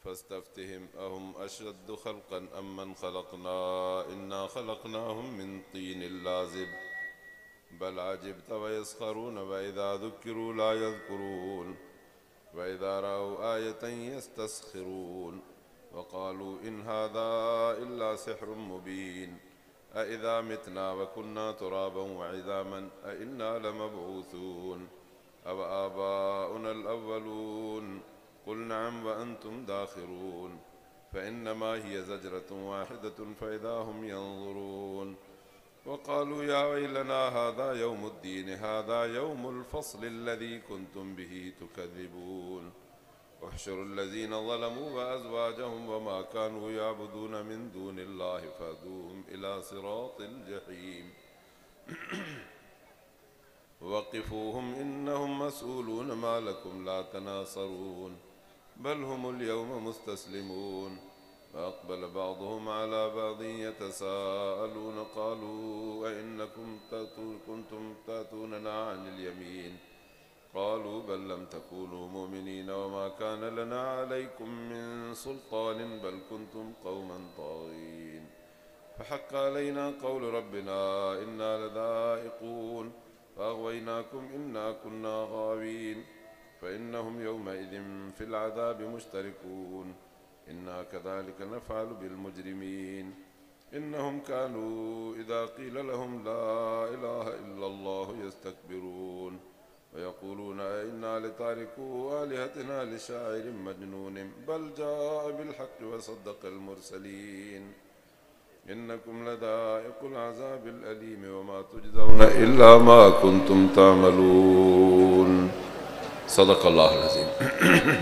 فاستفتهم أهم أشد خلقا أم من خلقنا إنا خلقناهم من طين لازب بل عجبت ويسخرون وإذا ذكروا لا يذكرون وإذا رأوا آية يستسخرون وقالوا إن هذا إلا سحر مبين أإذا متنا وكنا ترابا وعظاما أإنا لمبعوثون أو آباؤنا الأولون قل نعم وأنتم داخرون فإنما هي زجرة واحدة فإذا هم ينظرون وقالوا يا ويلنا هذا يوم الدين هذا يوم الفصل الذي كنتم به تكذبون واحشروا الذين ظلموا وأزواجهم وما كانوا يعبدون من دون الله فهدوهم إلى صراط الجحيم وقفوهم إنهم مسؤولون ما لكم لا تناصرون بل هم اليوم مستسلمون فأقبل بعضهم على بعض يتساءلون قالوا أئنكم كنتم تأتوننا عن اليمين قالوا بل لم تكونوا مؤمنين وما كان لنا عليكم من سلطان بل كنتم قوما طاغين فحق علينا قول ربنا إنا لذائقون فأغويناكم إنا كنا غاوين فإنهم يومئذ في العذاب مشتركون إنا كذلك نفعل بالمجرمين إنهم كانوا إذا قيل لهم لا إله إلا الله يستكبرون ويقولون أئنا لتاركو آلهتنا لشاعر مجنون بل جاء بالحق وصدق المرسلين إنكم لذائق العذاب الأليم وما تجزون إلا ما كنتم تعملون صدق الله العظيم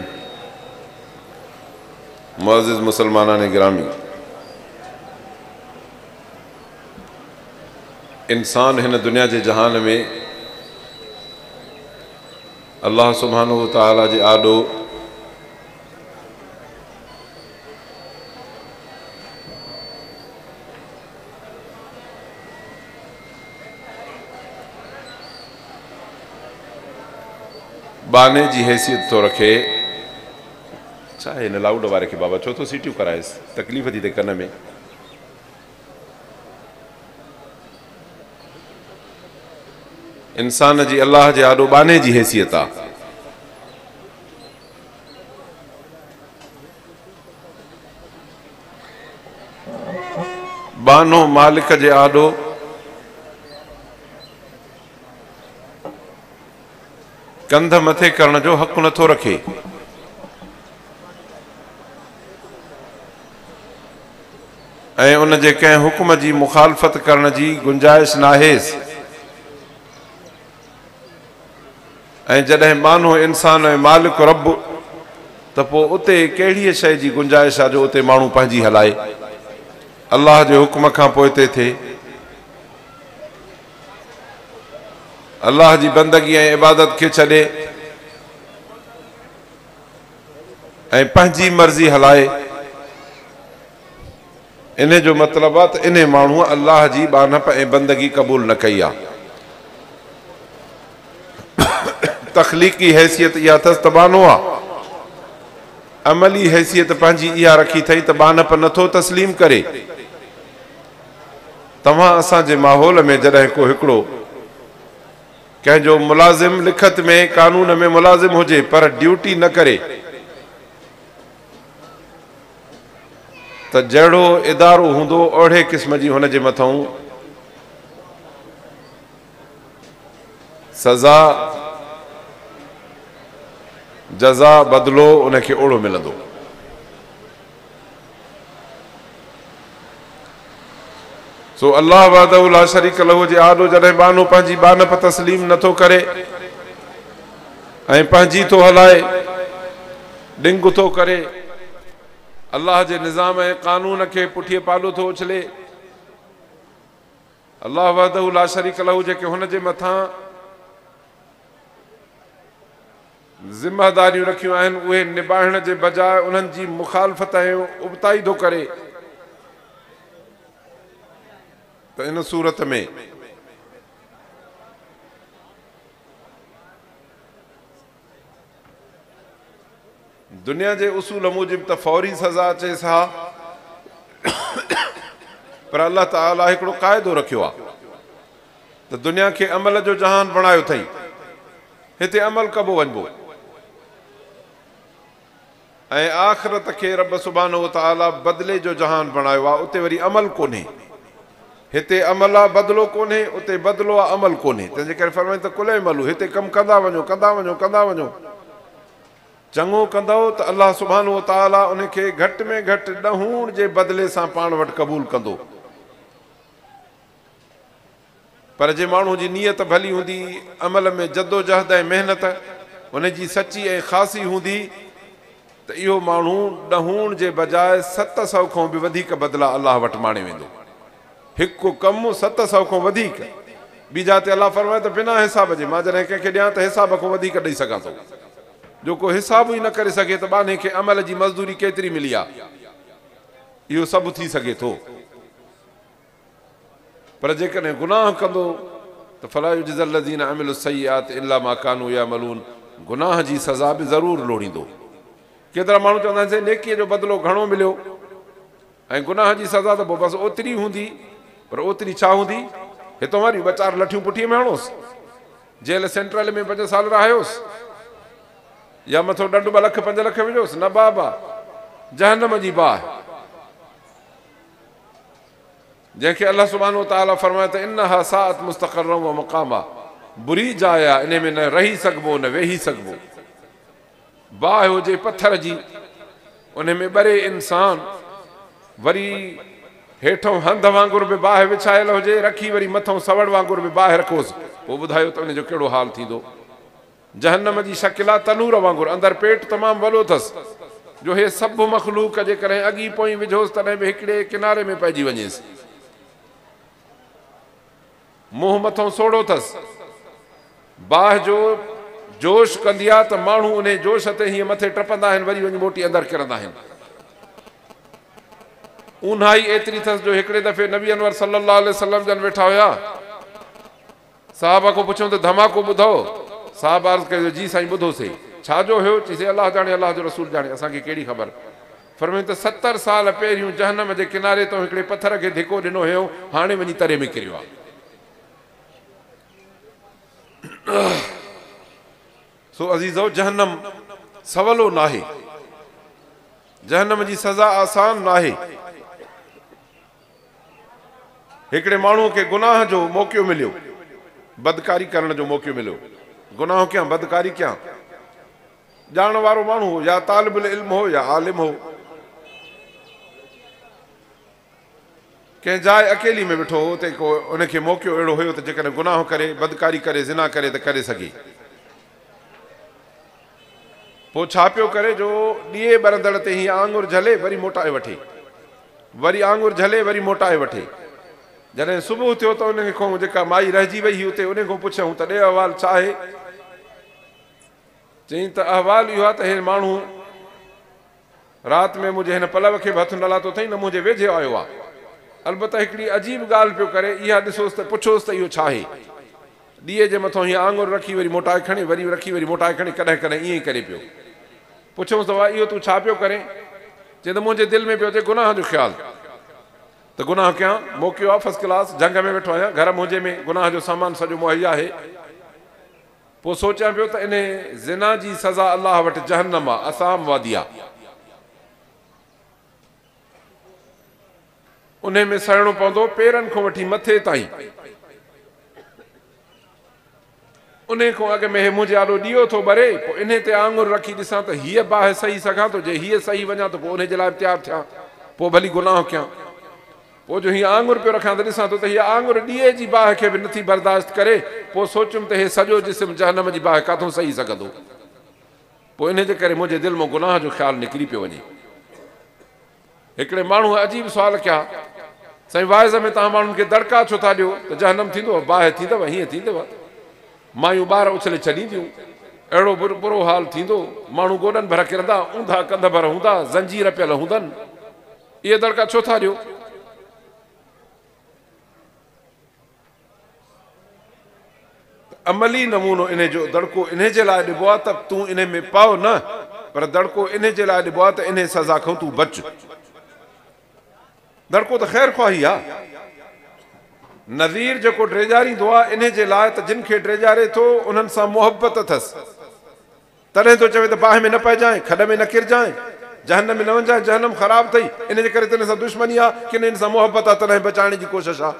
मुअज़्ज़िज़ मुसलमानान गिरामी इंसान हिन दुनिया जे जहान में अल्लाह सुब्हानहु व तआला जे आॾो बाने जी हैसियत तो रखे छा हिन लाउड वारे खे बाबा छो थो सीटियूं कराएसि तकलीफ़ थी थिए कन में इंसान जी अल्लाह जे आॾो बाने जी हैसियत आहे बानो मालिक जे आॾो कंध मथे करण जो हक़ नथो रखे ऐं उन जे कंहिं हुक्म जी मुखालफ़त करण जी गुंजाइश नाहेसि ऐं जॾहिं बानो इंसान ऐं मालिक रब त पोइ उते कहिड़ी शइ जी गुंजाइश आहे जो उते माण्हू पंहिंजी हलाए अल्लाह जे हुक्म खां पोइ हिते थिए अल्लाह जी बंदगी ऐं इबादत खे छॾे ऐं पंहिंजी मर्ज़ी हलाए इन जो मतिलबु आहे त इन माण्हूअ अल्लाह जी बानप ऐं बंदगी क़बूल न कई आहे तख़लीक़ी हैसियत इहा अथसि त बानो आहे अमली हैसियत पंहिंजी इहा रखी अथई त बानप नथो तस्लीम करे तव्हां असांजे माहौल में जॾहिं को हिकिड़ो कंहिंजो मुलाज़िम लिखत में कानून में मुलाज़िम हुजे पर ड्यूटी न करे त जहिड़ो इदारो हूंदो ओढ़े क़िस्म जी हुन जे मथां सज़ा जज़ा बदिलो उनखे ओढ़ो मिलंदो सो अल्लाह वहदहु ला शरीक लहू जे आॾो जॾहिं बानो पंहिंजी बानप तस्लीम नथो करे ऐं पंहिंजी थो हलाए ॾिंग थो करे अल्लाह जे निज़ाम ऐं कानून खे पुठीअ पालो थो उछले अल्लाह वहदहु ला शरीक लहू जेके हुन जे मथां ज़िम्मेदारियूं रखियूं आहिनि उहे निभाइण जे बजाए उन्हनि जी मुखालफ़त ऐं उबताई थो करे तो इन सूरत में दुनिया जे उसूल मूजिब त फौरी सज़ा अचेसि हा, पर अल्लाह ताला हिकिड़ो क़ाइदो रखियो आहे त दुनिया खे अमल जो जहान बणायो अथई, हिते अमल कबो वञिबो, ऐं आख़िरत खे रब सुब्हानहू व तआला बदिले जो जहान बणायो आहे, उते वरी अमल कोन्हे। हिते अमल आहे बदिलो कोन्हे, उते बदिलो आहे अमल कोन्हे। तंहिंजे करे फरमाईं त कुल अमलू, हिते कमु कंदा वञो कंदा वञो कंदा वञो, चङो कंदव त अलाह सुब्हानहू व तआला उनखे घटि में घटि ॾहूण जे बदिले सां पाण वटि क़बूल कंदो। पर जे माण्हू जी नियत भली हूंदी, अमल में जदोजहद ऐं महिनत उनजी सची ऐं ख़ासी हूंदी, त इहो माण्हू ॾहूण जे बजाए 700 खां बि वधीक बदिला अलाह वटि माणे वेंदो। हिकु कमु 700 खां वधीक। ॿी जाते अलाह फरमाए त बिना हिसाब जे मां जॾहिं कंहिंखे ॾियां त हिसाब खां वधीक ॾेई सघां थो। जो को हिसाब ई न करे सघे त बाने खे अमल जी मज़दूरी केतिरी मिली आहे, इहो सभु थी सघे थो। पर जेकॾहिं गुनाह कंदो त फला युजज़ल लज़ीना अमिलु सय्यात इल्ला मा कानू यामलून, गुनाह जी सज़ा बि ज़रूरु लोड़ींदो। केतिरा माण्हू चवंदा आहिनि नेकीअ जो बदिलो घणो मिलियो ऐं गुनाह जी सज़ा त पोइ बसि ओतिरी हूंदी, पर ओतिरी छा हूंदी? हितां वरी 2-4 लठियूं पुठीअ में हणोसि, जेल सेंट्रल में 5 साल रहायोसि, या मथो ॾंडु 2 लख 5 लख विझोसि, न बाबा, जहन्नम जी बाहि, जंहिंखे अलाह सुब्हानहू व तआला फरमाए त इन्नहा साअत मुस्तक़र्रम व मक़ामा, बुरी जाइ आहे, इन में न रही सघिबो न वेही सघिबो। बाहि हुजे पथर जी, उन में ॿरे इंसान, वरी हेठों हंध वांगुरु बि बाहि विछायल हुजे, रखी वरी मथों सवड़ वांगुरु बि बाहि रखोसि, पोइ ॿुधायो त उनजो कहिड़ो हाल थींदो। जहन्नम जी शकिल आहे तनूर वांगुरु, अंदरि पेट तमामु वॾो अथसि, जो हे सभु मख़लूक जेकॾहिं अॻी पोइ विझोसि तॾहिं बि हिकिड़े किनारे में पइजी वञेसि। मुंहुं मथों सोड़ो अथसि, बाहि जो जोश कंदी आहे त माण्हू उन जोश ते हीअं मथे टपंदा आहिनि, वरी वञी मोटी अंदरि किरंदा आहिनि। ऊन्हाई एतिरी अथसि जो हिकिड़े दफ़े नबी अनवर सल्लल्लाहु अलैहि वसल्लम जन वेठा हुया, साहबा खां पुछूं त धमाको ॿुधो? साहब अर्ज़ कयो, जी साईं ॿुधोसीं। छा जो हुयो? चईसीं अलाह जाणे, अलाह जो रसूल जाणे, असांखे कहिड़ी ख़बर। फरमाईं त 70 साल पहिरियों जहन्नम जे किनारे तां हिकिड़े पथर खे धिको ॾिनो हुयो, हाणे वञी तरे में किरियो आहे। सो अज़ीज़ो, जहन्नम सवलो नाहे, जहन्नम जी सज़ा आसान नाहे। हिकिड़े माण्हूअ खे गुनाह जो मौक़ो मिलियो, बदकारी करण जो मौक़ो मिलियो, गुनाह कयां, बदकारी कयां, ॼाण वारो माण्हू हो, या तालिबुल इल्म हो या आलिम हो, कंहिं जाइ अकेली में वेठो हो, उते को उनखे मौक़ो अहिड़ो हुयो त जेकॾहिं गुनाह करे, बदकारी करे, ज़िना करे त करे सघे। पोइ छा पियो करे जो ॾीए ॿरंदड़ ते हीअं आंगुर झले वरी मोटाए वठे, वरी आंगुर झले वरी मोटाए वठे। जॾहिं सुबुह थियो त उन खां जेका माई रहिजी वई हुई उते, उन खां पुछऊं त ॾे अहवाल छा आहे? चई त अहवाल इहो आहे त हे माण्हू राति में मुंहिंजे हिन पलव खे बि हथु न लाथो अथई, न मुंहिंजे वेझे आयो आहे। अलबत्ता हिकिड़ी अजीब ॻाल्हि पियो करे, इहा ॾिसोसि त पुछोसि त इहो छा आहे? ॾीए जे मथां हीअं आंगुर रखी वरी मोटाए खणे, वरी रखी वरी मोटाए खणे, कॾहिं कॾहिं ईअं ई करे पियो। पुछऊंसि त वाह, इहो तूं छा पियो करे? चए त मुंहिंजे दिलि में पियो अचे गुनाह जो ख़्यालु, त गुनाह कयां, मौक़ो आहे फर्स्ट क्लास, जंग में वेठो आहियां, घर मुंहिंजे में गुनाह जो सामान सॼो मुहैया आहे। पोइ सोचियां पियो त इन ज़िना जी सज़ा अलाह वटि जहन्नम आहे, असाम वादी आहे, उन में सड़णो पवंदो पेरनि खां वठी मथे ताईं। उन खां अॻु में मुंहिंजे आॾो ॾीओ थो ॿरे, पोइ इन ते आंगुर रखी ॾिसां त हीअ बाहि सही सघां थो, जे हीअ सही वञा त पोइ उनजे लाइ तयारु थियां, पोइ भली गुनाह कयां। पोइ जो हीअ आंगुर पियो रखां त ॾिसां थो त हीअ आंगुर ॾीए जी बाहि खे बि नथी बर्दाश्त करे, पोइ सोचियुमि त हे सॼो जिस्म जहन्नम जी बाहि काथों सही सघंदो। पोइ इन जे करे मुंहिंजे दिलि मां गुनाह जो ख़्यालु निकिरी पियो वञे। हिकिड़े माण्हू अजीब सुवाल कया, साईं वाइज़ में तव्हां माण्हुनि खे दड़का छो था ॾियो, त जहन्नम थींदो, बाहि थींदव, हीअं थींदव, मायूं ॿार उछले छॾींदियूं, अहिड़ो बुरो हाल थींदो, माण्हू गोॾनि भर किरंदा, ऊंधा कंध भर हूंदा, ज़ंजीर पियल हूंदनि, इहे दड़का छो था ॾियो? अमली नमूनो इन जो दड़को इन जे लाइ ॾिबो आहे त तूं इन में पाओ न, पर दड़को इन जे लाइ ॾिबो आहे त इन सज़ा खां तूं बच। दड़को त ख़ैर ख़्वाही आहे। नज़ीर जेको ड्रेजारींदो आहे इन जे लाइ त जिन खे ड्रेजारे थो उन्हनि सां मुहबत अथसि, तॾहिं तो चवे त बाहि में न पइजांइ, खॾ में न किरजांइ, जहन्नम में न वञांइ, जहन्नम ख़राब अथई, इन जे करे तिन सां दुश्मनी आहे कि इन सां मुहबत आहे तॾहिं बचाइण जी कोशिशि आहे।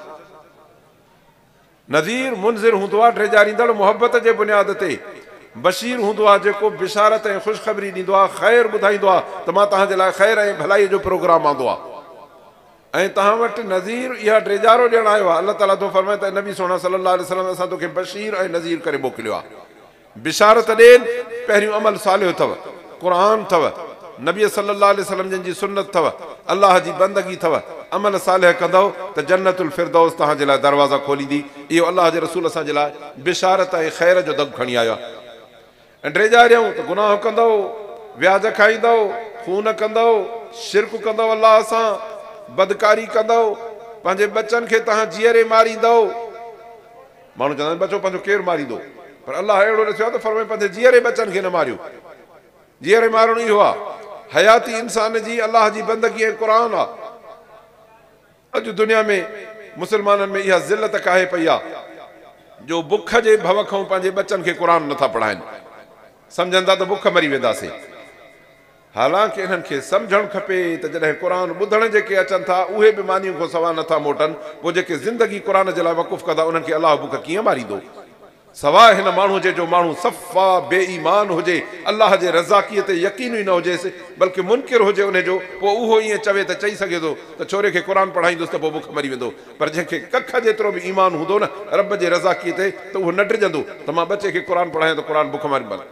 नज़ीर मुंज़िर हूंदो आहे, ड्रेजारींदड़ मुहबत जे बुनियाद ते। बशीर हूंदो आहे जेको बिशारत ऐं ख़ुशख़बरी ॾींदो आहे, ख़ैर ॿुधाईंदो आहे त मां तव्हांजे लाइ ख़ैर ऐं भलाईअ जो प्रोग्राम आंदो आहे। ऐं तव्हां वटि नज़ीर इहा ड्रेजारो ॾियणु आयो आहे। अलाह ताला तो फरमाए त नबी सोना सल्लल्लाहु अलैहि वसल्लम असां तोखे बशीर ऐं नज़ीर करे मोकिलियो आहे। बिशारत ॾियनि, पहिरियों अमल सालियो अथव, क़ुरान अथव, नबी सल्लल्लाहु अलैहि वसल्लम जिन जी सुन्नत अथव, अलाह जी बंदगी अथव, अमल सालिह कंदव त जन्नतुल फिरदौस तव्हांजे लाइ दरवाज़ा खोलींदी। इहो अलाह जे रसूल असांजे लाइ बिशारत ऐं ख़ैर जो दॿ खणी आयो आहे। ऐं ड्रेजारियूं त गुनाह कंदव, व्याज खाईंदव, खून कंदव, शिरक कंदव, अलाह सां बदकारी कंदव, पंहिंजे बचनि खे तव्हां जीअरे मारींदव। माण्हू चवंदा आहिनि बचो पंहिंजो केरु मारींदो, पर अलाह अहिड़ो ॾिसियो आहे त फरमाए पंहिंजे जीअरे बचनि खे न मारियो। जीअरे मारणु इहो आहे, हयाती इंसान जी अलाह जी बंदगी ऐं क़ुरान आहे। अॼु दुनिया में मुस्लमाननि में इहा ज़िलत काहे पई आहे जो बुख जे भव खां पंहिंजे बचनि खे क़ुरान नथा पढ़ाइनि। सम्झंदा त बुख मरी वेंदासीं। हालांकि इन्हनि खे सम्झणु खपे त जॾहिं क़ुरान ॿुधण जेके अचनि था उहे बि मानियूं खां सवाइ नथा मोटनि, पोइ जेके ज़िंदगी क़ुरान जे लाइ वक़ुफ़ कंदा उन्हनि खे अलाह बुख कीअं मारींदो। सवाइ हिन माण्हू जे जो माण्हू सफ़ा बेईमान हुजे, अलाह जे रज़ाकीअ ते यकीन ई न हुजेसि, बल्कि मुनकिर हुजे उनजो, पोइ उहो ईअं चवे त चई सघे थो त छोरे खे क़ुरान पढ़ाईंदुसि त पोइ बुख मरी वेंदो। पर जंहिंखे कख जेतिरो बि ईमान हूंदो न रब जे रज़ाकीअ ते, त उहो न डिॼंदो त मां बचे खे क़ुरान पढ़ायां त क़ुरान बुख मारी बंदि।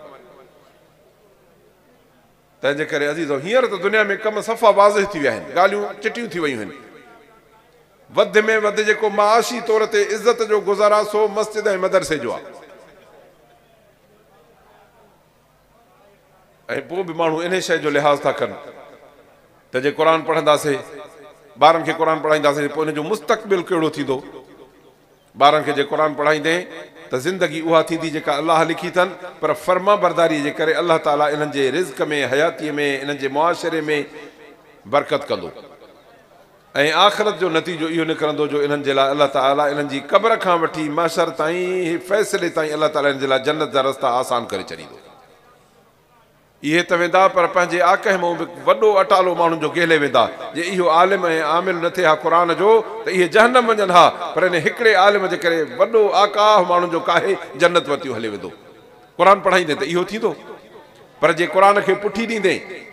तंहिंजे करे अज़ीज़ो हींअर त दुनिया में कम सफ़ा वाज़िह थी विया आहिनि, ॻाल्हियूं चिटियूं थी वियूं आहिनि। वधि में वधि जेको माशी तौर ते इज़त जो गुज़ारा सो मस्जिद ऐं मदरसे जो आहे। ऐं पोइ बि माण्हू इन शइ जो लिहाज़ था कनि त जे क़ुरान पढ़ंदासीं, ॿारनि खे क़ुरान पढ़ाईंदासीं, पोइ हिन जो मुस्तक़बिल कहिड़ो थींदो। ॿारनि खे जे क़ुरान पढ़ाईंदे त ज़िंदगी उहा थींदी जेका अलाह लिखी अथनि, पर फर्मा बरदारी जे करे अलाह ताला इन्हनि जे रिज़्क़ में, हयातीअ में, इन्हनि जे मुआशिरे में बरकत कंदो। ऐं आख़िरत जो नतीजो इहो निकिरंदो जो इन्हनि जे लाइ अलाह ताला इन्हनि जी क़ब्र खां वठी महशर ताईं, फ़ैसिले ताईं अलाह ताला इन्हनि जे लाइ जन्नत जा रस्ता आसान करे छॾींदो। इहे त वेंदा, पर पंहिंजे आकह मां बि वॾो अटालो माण्हुनि जो गेले वेंदा जे इहो आलिम ऐं आमिल न थिए हा क़ुरान जो त इहे जहन्नम वञनि हा, पर इन हिकिड़े आलिम जे करे वॾो आकाह माण्हुनि जो काहे जन्नत वरितियो हले वेंदो। क़ुरान पढ़ाईंदे त इहो थींदो, पर जे क़ुरान खे पुठी ॾींदे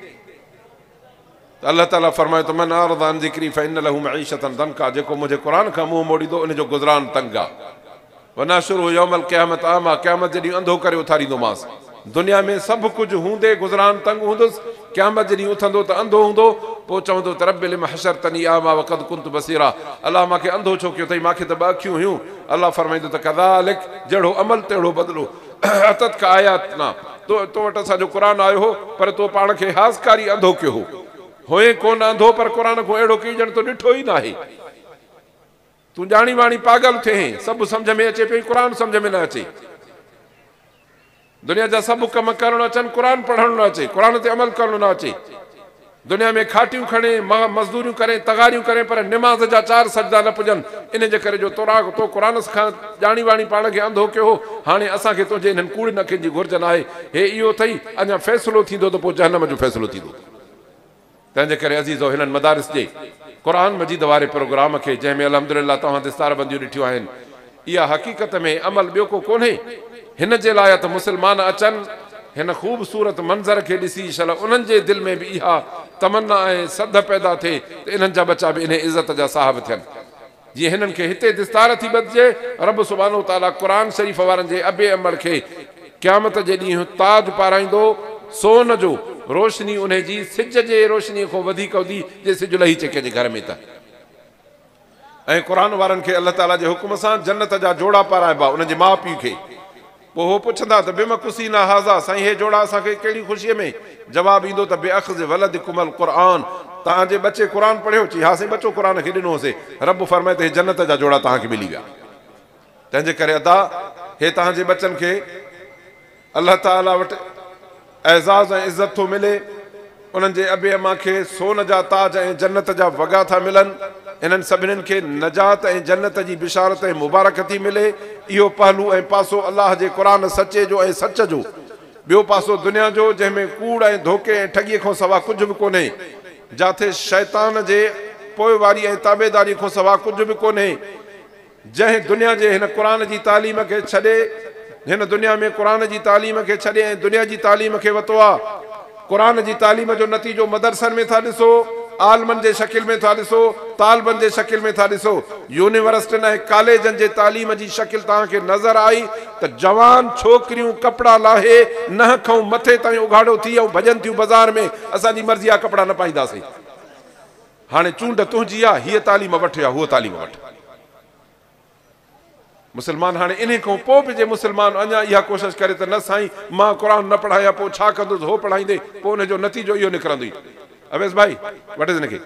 त अलाह ताला फरमायो त मन अरद अन ज़िक्री फ़इन्न लहू मईशतन दंका, जेको मुंहिंजे क़ुरान खां मुंहुं मोड़ींदो उन जो गुज़रान तंग आहे। वनाशुरु यौमल क़यामत आमा, क़यामत जे ॾींहुं अंधो करे उथारींदोमांसि। दुनिया में सभु कुझु हूंदे गुज़रान तंग हूंदुसि, क़यामत जे ॾींहुं उथंदो त अंधो हूंदो, पोइ चवंदो त रब लिम हशरतनी आमा वक़द कुंतु बसीरा, अलाह मूंखे अंधो छो कयो अथई, मूंखे त ॿ अखियूं हुयूं। अलाह फरमाईंदो त कज़ालिक, जहिड़ो अमल तहिड़ो बदिलो, अतत का आयात ना, तो वटि असांजो क़ुरान आयो हो, पर तो पाण खे हाज़कारी अंधो कयो हो। होए कोन अंधो, पर क़ुरान को अहिड़ो कई ॼण तो ॾिठो ई न आहे। तूं ॼाणी वाणी पागल थिए, सभु सम्झ में अचे पई, क़ुरान सम्झ में न अचे। दुनिया जा सभु कम करणु अचनि, क़ुरान पढ़णु न अचे, क़ुरान ते अमल करणु न अचे। दुनिया में खाटियूं खणे, मज़दूरियूं करे, तगारियूं करे, पर निमाज़ जा 4 सजदा न पुॼनि। इन जे करे जो तो क़ुरान खां ॼाणी वाणी पाण खे अंधो कयो, हाणे असांखे तुंहिंजे हिननि कूड़ नखनि जी घुर्ज न आहे। हे इहो अथई, अञा फ़ैसिलो थींदो त पोइ जहन्नम जो फ़ैसिलो थींदो। तंहिंजे करे अज़ीज़ो हिननि मदारिस जे क़ुरान मजीद वारे प्रोग्राम खे, जंहिंमें अल्हम्दुलिल्लाह तव्हां दस्तारबंदियूं ॾिठियूं आहिनि, इहा हक़ीक़त में अमल ॿियो को कोन्हे। हिन जे लाइ त मुस्लमान अचनि, हिन ख़ूबसूरत मंज़र खे ॾिसी शल उन्हनि जे दिलि में बि इहा तमन्ना ऐं सद पैदा थिए त इन्हनि जा बचा बि इन इज़त जा साहिब थियनि। जीअं हिननि खे हिते दिस्तार थी बदिजे, रब सुब्हानो ताला क़ुरान शरीफ़ वारनि जे अबे अमल खे क़यामत जे ॾींहुं ताज पाराईंदो, सोन जो, रोशनी उन जी सिज जे रोशनीअ खां वधीक हूंदी जे सिज लही चे कंहिंजे घर में त। ऐं क़ुरान वारनि खे अलाह ताला जे हुकुम सां जन्नत जा जोड़ा पाराइबा उन्हनि जे माउ पीउ खे। पोइ हो पुछंदा त बेमकुसी न हाज़ा, साईं हे जोड़ा असांखे कहिड़ी ख़ुशीअ में? जवाबु ईंदो त बेअख़ज़ वलद कुमल क़ुरान, तव्हांजे बचे क़ुरान पढ़ियो? चई हा साईं, बचो क़ुरान खे ॾिनोसीं। रब फरमाए त हे जन्नत जा जोड़ा तव्हांखे मिली विया। तंहिंजे करे अदा हे तव्हांजे बचनि खे अलाह ताला वटि एज़ाज़ ऐं इज़त थो मिले, उन्हनि जे अबे अम्मा खे सोन जा ताज ऐं जन्नत जा वॻा था मिलनि, इन्हनि सभिनीनि खे नजात ऐं जन्नत जी बिशारत ऐं मुबारक थी मिले। इहो पहलू ऐं पासो अलाह जे क़ुरान सचे जो ऐं सच जो। ॿियो पासो दुनिया जो, जंहिंमें कूड़ ऐं धोखे ऐं ठॻीअ खां सवा कुझु बि कोन्हे, जिथे शैतान जे पोइवारी ऐं ताबेदारी खां सवा कुझु बि कोन्हे। जंहिं दुनिया जे हिन क़ुरान जी तालीम खे छॾे, हिन दुनिया में क़ुरान जी तालीम खे छॾे ऐं दुनिया जी तालीम खे वरितो आहे, क़ुरान जी तालीम जो नतीजो मदरसनि में था ॾिसो, आलमनि जे शकिल में था ॾिसो, तालबनि जे शकिल में था ॾिसो। यूनिवर्सिटियुनि ऐं कॉलेजनि जे तालीम जी शकिल तव्हांखे नज़र आई त जवान छोकिरियूं कपिड़ा लाहे नह खां मथे ताईं उघाड़ो थी ऐं भॼनि थियूं बाज़ार में, असांजी मर्ज़ी जा कपिड़ा न पाईंदासीं। हाणे चूंड तुंहिंजी आहे, हीअ तालीम वठ या हूअ तालीम वठ। मुस्लमान हाणे इन खां पोइ बि जे मुस्लमान अञा इहा कोशिशि करे त न साईं मां क़ुरान न पढ़ाया, पोइ छा कंदुसि, हो पढ़ाईंदे, पोइ हुनजो नतीजो इहो निकिरंदो। अवेस भाई वट इज़ हिनखे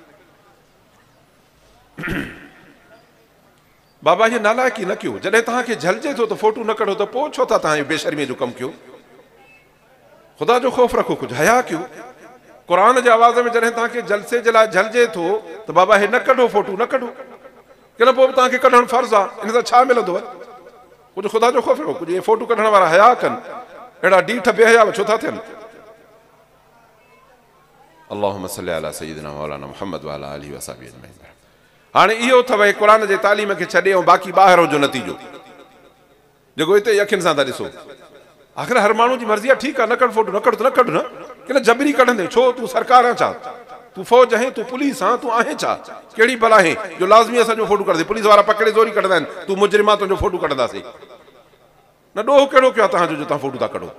बाबा ये नालायकी न कयो। जॾहिं तव्हांखे झलजे थो त फोटू न कढो त पोइ छो था तव्हां बेशर्मीअ जो कमु कयो? ख़ुदा जो ख़ौफ़ रखो, कुझु हया कयो। क़ुरान जे आवाज़ में जॾहिं तव्हांखे जलसे जे लाइ झलजे थो त बाबा हे न कढो, फोटू न कढो, की न पोइ बि तव्हांखे कढणु फर्ज़ु आहे। इन सां छा मिलंदो? कुझु ख़ुदा जो ख़ौफ़ रखो। कुझु इहे फोटू कढण वारा हया कनि, अहिड़ा डीठ बेहया छो था थियनि? अल्लाहुम्मा सल्ली अला सय्यिदिना मौलाना मुहम्मद व अला आलिहि व असहाबिहि अजमईन। हाणे इहो अथव क़ुरान जे तालीम खे छॾे ऐं बाक़ी ॿाहिरि जो नतीजो जेको हिते अखियुनि सां था ॾिसो। आख़िर हर माण्हू जी मर्ज़ी आहे, ठीकु आहे, न कढ फोटो, न कढ त न कढ न, की न जबरी कढंदे। छो तूं सरकार आहीं छा? तूं फौज आहीं, तूं पुलिस आहीं, तूं आहीं छा? कहिड़ी भला आहीं जो लाज़मी असांजो फोटो कढंदे? पुलिस वारा पकड़े ज़ोरी कढंदा आहिनि, तूं मुजरिम आहे, तुंहिंजो फोटो कढंदासीं। न ॾोह कहिड़ो कयो आहे तव्हांजो जो तव्हां फोटो था कढो?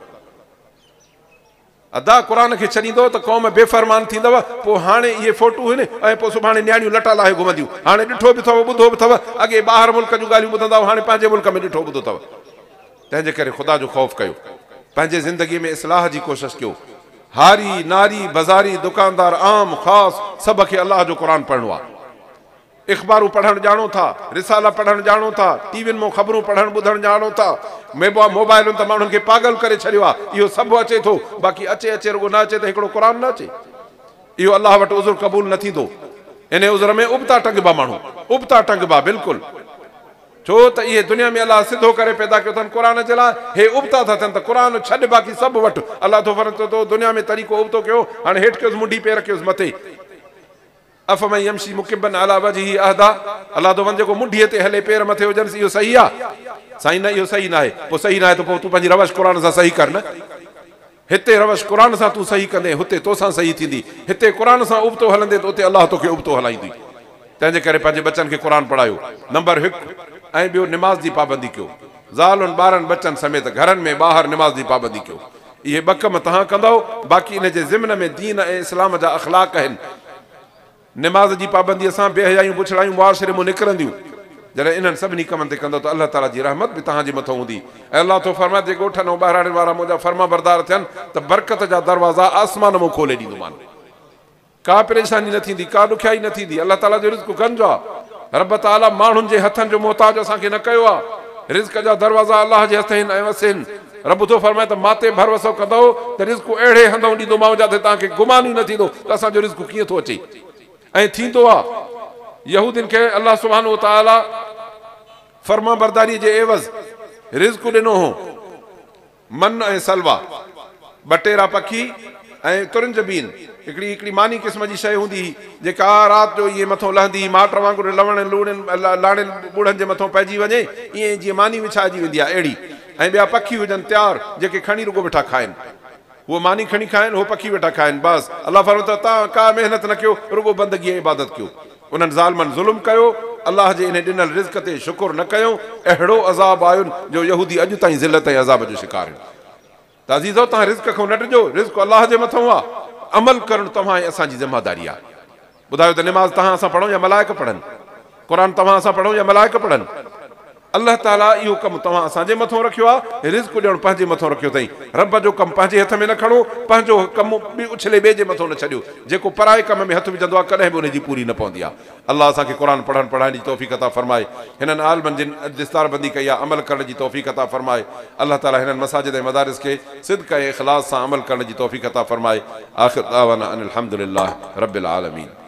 अदा क़ुरान खे छॾींदो त क़ौम बेफ़रमान थींदव। पोइ हाणे इहे फोटू आहिनि ऐं पोइ सुभाणे न्याणियूं लटा लाहे घुमंदियूं। हाणे ॾिठो बि अथव, ॿुधो बि अथव, अॻे ॿाहिरि मुल्क जूं ॻाल्हियूं ॿुधंदा हुआ, हाणे पंहिंजे मुल्क में ॾिठो ॿुधो अथव। तंहिंजे करे ख़ुदा जो ख़ौफ़ कयो, पंहिंजे ज़िंदगीअ में इस्लाह जी कोशिशि कयो। हारी नारी बाज़ारी दुकानदार आम ख़ासि सभ खे अलाह जो क़ुरान पढ़णो आहे। इख़बारूं पढ़णु ॼाणो था, रिसाला पढ़णु ॼाणो था, टीवियुनि मां ख़बरूं पढ़णु ॿुधणु ॼाणो था। मोबाइलुनि त माण्हुनि खे पागल करे छॾियो आहे। इहो सभु अचे थो, बाक़ी अचे रुॻो न अचे त हिकिड़ो क़ुरान न अचे। इहो अलाह वटि उज़ुर क़बूल न थींदो। इन उज़ुर में उबता टंगबा माण्हू, उबता टंगबा बिल्कुलु। छो त इहे दुनिया में अलाह सिधो करे पैदा कयो अथनि क़ुरान जे लाइ। हे उबता था थियनि त क़ुरान छॾ, बाक़ी सभु वटि। अलाह थो फरमाए थो दुनिया में तरीक़ो उबतो कयो, हाणे हेठि कयोसि मुंडी पेर कयोसि मथे। अफ़मन यमशी मुकिब्बन अला वजही अहदा, अलाह थो वञे जेको मुंडीअ ते हले पेर मथे हुजनि, इहो सही आहे? साईं न, इहो सही न आहे। पोइ सही न आहे त पोइ तूं पंहिंजी रवश क़ुरान सां सही कर न। हिते रवश क़ुरान सां तूं सही कंदे, हुते तोसां सही थींदी। हिते क़ुरान सां उबतो हलंदे त उते अलाह तोखे उबतो हलाईंदी। तंहिंजे करे पंहिंजे बच्चनि खे क़ुरान पढ़ायो, नंबर 1। ऐं ॿियो, निमाज़ जी पाबंदी कयो। ज़ालुनि ॿारनि बच्चनि समेत घरनि में ॿाहिरि निमाज़ जी पाबंदी कयो। इहे ॿ कम तव्हां कंदव, बाक़ी इन जे ज़िम्न में दीन ऐं इस्लाम जा अख़लाक आहिनि। निमाज़ जी पाबंदीअ सां बेहयायूं पुछड़ायूं मुआशिरे मां निकिरंदियूं। जॾहिं इन्हनि सभिनी कमनि ते कंदो त अलाह ताला जी रहमत बि तव्हांजे मथां हूंदी। ऐं अलाह तो फरमाए जे ॻोठनि ऐं ॿाहिराड़नि वारा मुंहिंजा फर्मा बरदार थियनि त बरकत जा दरवाज़ा आसमान मां खोले ॾींदोमानि। का परेशानी न थींदी, का ॾुखियाई न थींदी। अलाह ताला जो रिज़्क़ गंज आहे। रब ताला माण्हुनि जे हथनि जो मोहताज असांखे न कयो आहे। रिज़्क़ जा दरवाज़ा अलाह जे हथ आहिनि ऐं वसिन। रब तो फरमाए त मां ते भरोसो कंदो त रिज़्क़ अहिड़े हंधों ॾींदोमांव जिते तव्हांखे गुमान ई न थींदो त असांजो रिज़्क़ कीअं थो अचे। ऐं थींदो आहे। यहूदियुनि खे अलाह सुब्हानो व तआला फर्मा बरदारी जे एवज़ रिज़्क़ ॾिनो हो, मन ऐं सलवा, बटेरा पखी ऐं तुरंज बीन। हिकिड़ी मानी क़िस्म जी शइ हूंदी हुई जेका राति जो इहे मथां लहंदी, माट वांगुरु लवणनि लूणनि लाड़नि ॿुढ़नि जे मथां पइजी वञे, ईअं जीअं मानी विछाइजी वेंदी आहे अहिड़ी। ऐं ॿिया पखी हुजनि तयारु जेके खणी रुॻो वेठा खाइनि। उहो मानी खणी खाइनि, उहो पखी वेठा खाइनि। बसि अलाह फरमाए थो तव्हां का महिनत न कयो, रुॻो बंदगी ऐं इबादत कयो। उन्हनि ज़ालिमनि ज़ुल्म कयो, अलाह जे इन ॾिनल रिज़्क़ ते शुकुर न कयो। अहिड़ो अज़ाब आयुनि जो यहूदी अॼु ताईं ज़िलत ऐं अज़ाब जो शिकार आहिनि। त अज़ीज़ो, तव्हां रिज़्क़ खां न ॾिजो, रिज़्क़ अलाह जे मथां आहे। अमल करणु तव्हां ऐं असांजी ज़िमेदारी आहे। ॿुधायो त निमाज़ तव्हां असां पढ़ूं या मलाइक पढ़नि? क़ुरान तव्हां असां पढ़ूं या मलाइक पढ़नि? अल्लाह ताला इहो कमु तव्हां असांजे मथां रखियो आहे, रिज़्क़ ॾियणु पंहिंजे मथां रखियो अथई। रब जो कमु पंहिंजे हथ में न खणो, पंहिंजो कमु बि उछले ॿिए जे मथां न छॾियो। जेको पराए कम में हथु विझंदो आहे कॾहिं बि उनजी पूरी न पवंदी आहे। अल्लाह असांखे क़ुर पढ़णु पढ़ाइण जी तौफ़ीक़ अता फ़रमाए, हिननि आलमनि जिन दिस्तारबंदी कई आहे अमल करण जी तौफ़ीक़ अता फ़रमाए। अल्लाह ताला हिननि मसाजिद ऐं मदारिस खे सिद्क़ ऐं इख़लास सां अमल करण जी तौफ़ीक़ अता फ़रमाए। आख़िर दावाना अनिल हम्दुलिल्लाह रब्बिल आलमीन।